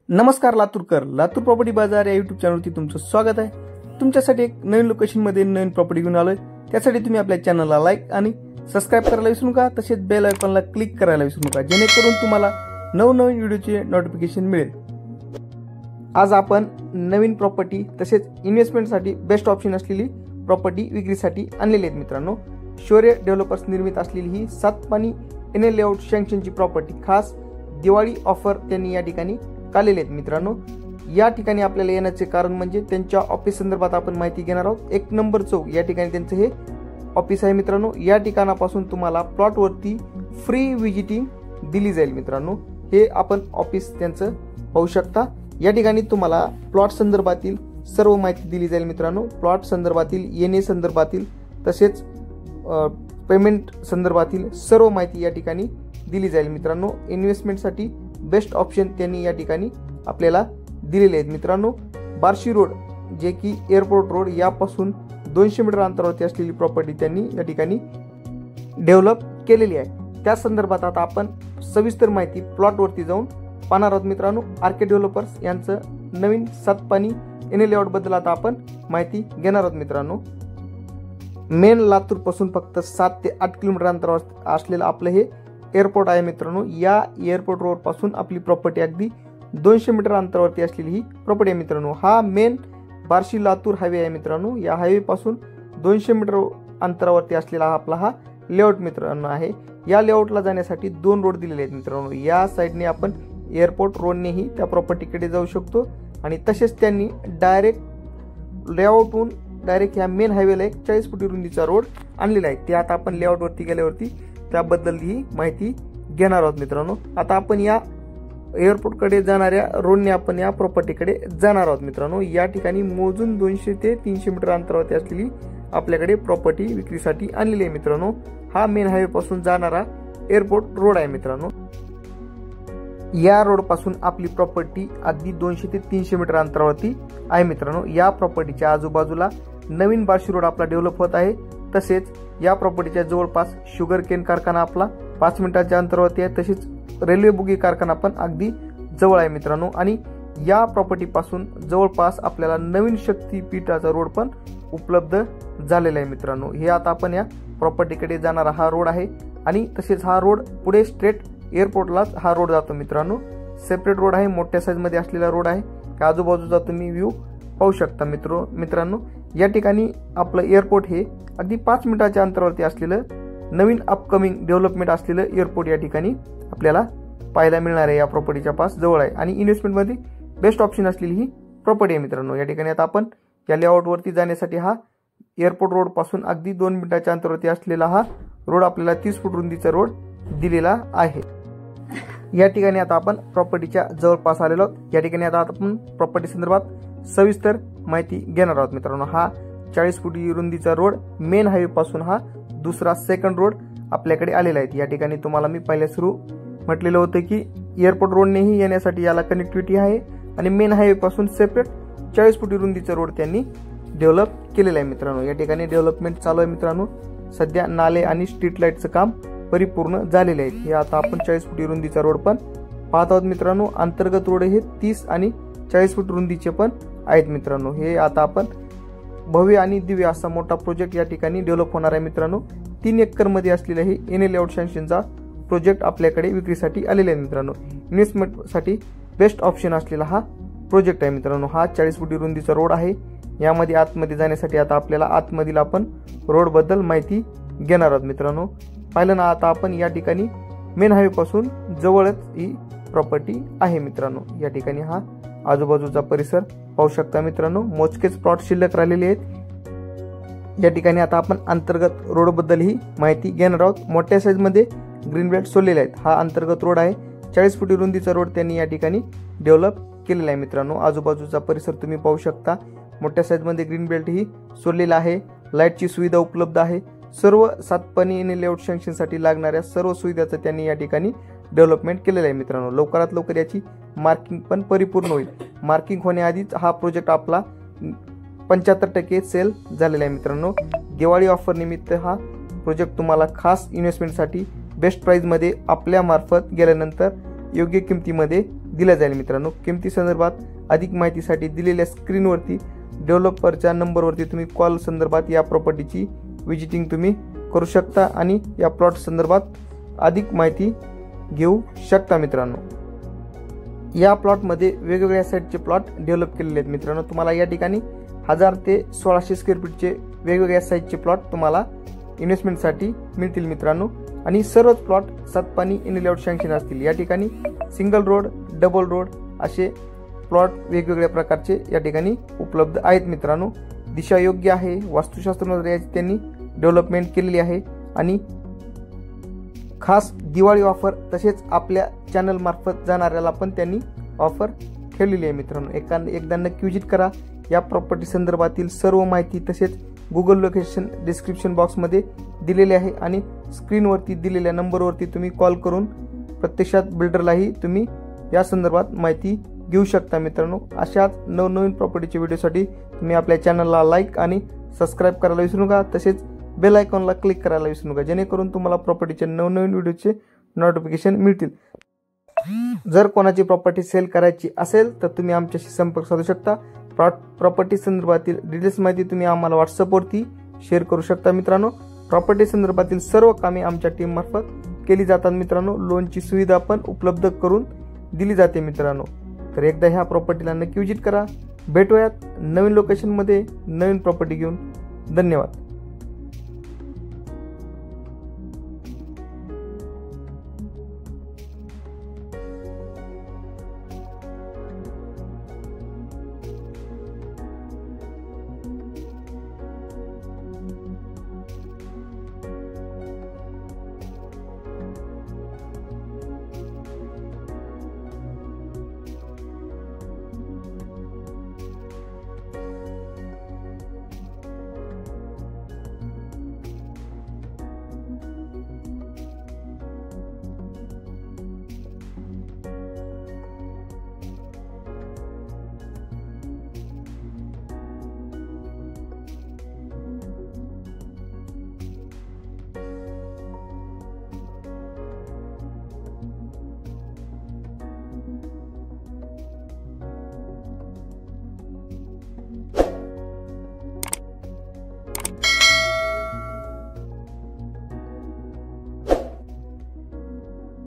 नमस्कार लातूरकर, लातूर प्रॉपर्टी बाजार या यूट्यूब चॅनलवरती तुमचं स्वागत आहे। तुमच्यासाठी एक नवीन लोकेशनमध्ये नवीन प्रॉपर्टी घेऊन आलोय। त्यासाठी तुम्ही आपल्या चॅनलला लाईक आणि सबस्क्राइब करायला विसरू नका, तसेच बेल आयकॉनला क्लिक करायला विसरू नका, जेणेकरून तुम्हाला नवनवीन व्हिडिओचे नोटिफिकेशन मिळेल। आज आपण नवीन प्रॉपर्टी तसेच इन्व्हेस्टमेंटसाठी बेस्ट ऑप्शन असलेली प्रॉपर्टी विक्रीसाठी आणलेली आहेत मित्रांनो। शौर्य डेव्हलपर्स निर्मित असलेली ही 7 पाणी एनएल लेआउट सँक्शनची प्रॉपर्टी खास दिवाळी ऑफर त्यांनी या ठिकाणी काढलेले आहेत मित्रांनो। या ठिकाणी आपल्याला येण्याचे कारण म्हणजे त्यांच्या ऑफिस संदर्भात आपण माहिती घेणार आहोत। 1 नंबर चौक या ठिकाणी त्यांचं हे ऑफिस आहे मित्रांनो। या ठिकाणापासून तुम्हाला प्लॉट वरती फ्री विजिटिंग दिली जाईल मित्रांनो। हे आपण ऑफिस त्यांचं पाहू शकता। या ठिकाणी तुम्हाला प्लॉट संदर्भातील सर्व माहिती दिली जाईल मित्रांनो। प्लॉट संदर्भातील, येणे संदर्भातील, तसेच पेमेंट संदर्भातील सर्व माहिती या ठिकाणी दिली जाईल मित्रांनो। इन्व्हेस्टमेंटसाठी बेस्ट ऑप्शन त्यांनी या ठिकाणी आपल्याला दिलेले आहेत मित्रांनो। बार्शी रोड जे की एअरपोर्ट रोड यापासून 200 मीटर अंतरावरती असलेली प्रॉपर्टी त्यांनी या ठिकाणी डेव्हलप केलेली आहे। त्या संदर्भात आता आपण सविस्तर माहिती प्लॉट वरती जाऊन पाहणार आहोत मित्रांनो। आरके डेव्हलपर्स यांचं नवीन 7 पाणी एनएल लेआउट बद्दल आता आपण माहिती घेणार आहोत मित्रांनो। मेन लातूर पासून फक्त 7 ते 8 किलोमीटर अंतरावर असलेलं आपलं हे एअरपोर्ट आहे मित्रांनो। या एअरपोर्ट रोड पासून आपली प्रॉपर्टी अगदी 200 मीटर अंतरावरती असलेली ही प्रॉपर्टी आहे मित्रांनो। हा मेन बार्शी लातूर हायवे आहे मित्रांनो। या हायवे पासून 200 मीटर अंतरावरती असलेला आपला हा लेआउट मित्रांनो आहे। या लेआउटला जाण्यासाठी 2 रोड दिलेले आहेत मित्रांनो। या साइडने आपण एअरपोर्ट रोडनेही त्या प्रॉपर्टीकडे जाऊ शकतो आणि तसेच त्यांनी डायरेक्ट लेआउटहून डायरेक्ट ह्या मेन हायवेला एक 40 फुटी रुंदीचा रोड आणलेला आहे। ते आता आपण लेआउट वरती गेल्यावरती त्याबद्दल ही माहिती घेणार आहोत मित्रांनो। आता आपण या एअरपोर्ट कडे जाणाऱ्या रोडने आपण या प्रॉपर्टीकडे जाणार आहोत मित्रांनो। या ठिकाणी मोजून 200 ते 300 मीटर अंतरावरती असलेली आपल्याकडे प्रॉपर्टी विक्रीसाठी आणलेली आहे मित्रांनो। हा मेन हायवे पासून जाणारा एअरपोर्ट रोड आहे मित्रांनो। या रोड पासून आपली प्रॉपर्टी अगदी 200 ते 300 मीटर अंतरावरती आहे मित्रांनो। या प्रॉपर्टीच्या आजूबाजूला नवीन बार्शी रोड आपला डेव्हलप होत आहे। तसेच या प्रॉपर्टीच्या जवळपास शुगर केन कारखाना आपला 5 मिनिटाच्या अंतरावरती आहे। तसेच रेल्वे बुगी कारखाना पण अगदी जवळ आहे मित्रांनो। आणि या प्रॉपर्टी पासून जवळपास आपल्याला नवीन शक्तीपीठाचा रोड पण उपलब्ध झालेला आहे मित्रांनो। हे आता आपण या प्रॉपर्टीकडे जाणारा हा रोड आहे आणि तसेच हा रोड पुढे स्ट्रेट एअरपोर्टलाच हा रोड जातो मित्रांनो। सेपरेट रोड आहे, मोठ्या साईज मध्ये असलेला रोड आहे। आजूबाजूचा तुम्ही व्ह्यू पाहू शकता मित्रांनो। या ठिकाणी आपलं एअरपोर्ट हे अगदी 5 मिनिटाच्या अंतरावरती असलेलं नवीन अपकमिंग डेव्हलपमेंट असलेलं एअरपोर्ट या ठिकाणी आपल्याला पाहायला मिळणार आहे। या प्रॉपर्टीच्या पास जवळ आहे आणि इन्व्हेस्टमेंट मध्ये बेस्ट ऑप्शन असलेली ही प्रॉपर्टी आहे मित्रांनो। या ठिकाणी आता आपण या लेआउट वरती जाण्यासाठी हा एअरपोर्ट रोड पासून अगदी 2 मिनिटाच्या अंतरावरती असलेला हा रोड आपल्याला 30 फूट रुंदीचा रोड दिलेला आहे। या ठिकाणी आता आपण प्रॉपर्टीच्या जवळपास आलेलो आहोत। या ठिकाणी आता आपण प्रॉपर्टी संदर्भात सविस्तर माहिती घेणार आहोत मित्रांनो। हा 40 फुटी रुंदीचा रोड मेन हायवे पासून हा दुसरा सेकंड रोड आपल्याकडे आलेला आहे। या ठिकाणी तुम्हाला मी पहिल्या सुरू म्हटलेलं होतं की एअरपोर्ट रोडनेही येण्यासाठी याला कनेक्टिव्हिटी आहे आणि मेन हायवे पासून सेपरेट 40 फुटी रुंदीचा रोड त्यांनी डेव्हलप केलेला आहे मित्रांनो। या ठिकाणी डेव्हलपमेंट चालू आहे मित्रांनो। सध्या नाले आणि स्ट्रीट लाईटचं काम परिपूर्ण झालेले आहे। हे आता आपण 40 फुटी रुंदीचा रोड पण पाहत आहोत मित्रांनो। अंतर्गत रोड हे 30 आणि 40 फूट रुंदीचे पण आहेत मित्रांनो। हे आता आपण भव्य आणि दिव्य असा मोठा प्रोजेक्ट या ठिकाणी डेव्हलप होणार आहे मित्रांनो। 3 एकर मध्ये असलेला हे एनएल लेआउट सँक्शनचा प्रोजेक्ट आपल्याकडे विक्रीसाठी आलेला आहे मित्रांनो। इन्व्हेस्टमेंटसाठी बेस्ट ऑप्शन असलेला हा प्रोजेक्ट आहे मित्रांनो। हा 40 फुटी रुंदीचा रोड आहे। यामध्ये आतमध्ये जाण्यासाठी आता आपल्याला आतमधील आपण रोड बद्दल माहिती घेणार आहोत मित्रांनो। पाहिलं ना, आता आपण या ठिकाणी मेन हायवे पासून जवळच ही प्रॉपर्टी आहे मित्रांनो। या ठिकाणी हा आजूबाजूचा परिसर पाहू शकता मित्रांनो। मोजकेच प्लॉट शिल्लक राहिलेले आहेत। या ठिकाणी आता आपण अंतर्गत रोड बद्दल ही माहिती घेणार आहोत। मोठ्या साईज मध्ये ग्रीन बेल्ट सोडलेले आहेत। हा अंतर्गत रोड आहे। 40 फुटी रुंदीचा रोड त्यांनी या ठिकाणी डेव्हलप केलेला आहे मित्रांनो। आजूबाजूचा परिसर तुम्ही पाहू शकता। मोठ्या साईज मध्ये ग्रीन बेल्ट ही सोडलेला आहे। लाईटची सुविधा उपलब्ध आहे। सर्व 7 पाणी एनएल लेआउट सँक्शनसाठी लागणाऱ्या सर्व सुविधाचं त्यांनी या ठिकाणी डेव्हलपमेंट केलेलं आहे मित्रांनो। लवकरात लवकर याची मार्किंग पण परिपूर्ण होईल। मार्किंग होण्याआधीच हा प्रोजेक्ट आपला 75% सेल झालेला आहे मित्रांनो। दिवाळी ऑफर निमित्त हा प्रोजेक्ट तुम्हाला खास इन्व्हेस्टमेंटसाठी बेस्ट प्राइस मध्ये आपल्या मार्फत गेल्यानंतर योग्य किमतीमध्ये दिला जाईल मित्रांनो। किमती संदर्भात अधिक माहितीसाठी दिलेल्या स्क्रीनवरती डेव्हलपरच्या नंबरवरती तुम्ही कॉल संदर्भात या प्रॉपर्टीची व्हिजिटिंग तुम्ही करू शकता आणि या प्लॉट संदर्भात अधिक माहिती घेऊ शकता मित्रांनो। या प्लॉटमध्ये वेगवेगळ्या साईजचे प्लॉट डेव्हलप केलेले आहेत मित्रांनो। तुम्हाला या ठिकाणी 1000 ते 1600 स्क्वेअर फीटचे वेगवेगळ्या साईजचे प्लॉट तुम्हाला इन्व्हेस्टमेंटसाठी मिळतील मित्रांनो। आणि सर्वच प्लॉट 7 पाणी इन लेआउट सँक्शन असतील। या ठिकाणी सिंगल रोड, डबल रोड असे प्लॉट वेगवेगळ्या प्रकारचे या ठिकाणी उपलब्ध आहेत मित्रांनो। दिशा योग्य आहे, वास्तुशास्त्रानुसार याची त्यांनी डेव्हलपमेंट केलेली आहे आणि खास दिवाळी ऑफर तसेच आपल्या चॅनल मार्फत जाणाऱ्याला पण त्यांनी ऑफर ठेवलेली आहे मित्रांनो। एकदा नक्की व्हिजिट करा। या प्रॉपर्टी संदर्भातील सर्व माहिती तसेच गुगल लोकेशन डिस्क्रिप्शन बॉक्समध्ये दिलेले आहे आणि स्क्रीनवरती दिलेल्या नंबरवरती तुम्ही कॉल करून प्रत्यक्षात बिल्डरलाही तुम्ही या संदर्भात माहिती घेऊ शकता मित्रांनो। अशाच नवनवीन प्रॉपर्टीच्या व्हिडिओसाठी तुम्ही आपल्या चॅनलला लाईक आणि सबस्क्राईब करायला विसरू नका। तसेच बेल आयकॉनला क्लिक करायला विसरू नका, जेणेकरून तुम्हाला प्रॉपर्टीचे नवनवीन व्हिडिओचे नोटिफिकेशन मिळतील। जर कोणाची प्रॉपर्टी सेल करायची असेल तर तुम्ही आमच्याशी संपर्क साधू शकता। प्रॉपर्टी संदर्भातील डिटेल्स माहिती तुम्ही आम्हाला व्हॉट्सअपवरती शेअर करू शकता मित्रांनो। प्रॉपर्टी संदर्भातील सर्व कामे आमच्या टीम मार्फत केली जातात मित्रांनो। लोनची सुविधा पण उपलब्ध करून दिली जाते मित्रांनो। तर एकदा ह्या प्रॉपर्टीला नक्की व्हिजिट करा। भेटूयात नवीन लोकेशनमध्ये नवीन प्रॉपर्टी घेऊन। धन्यवाद।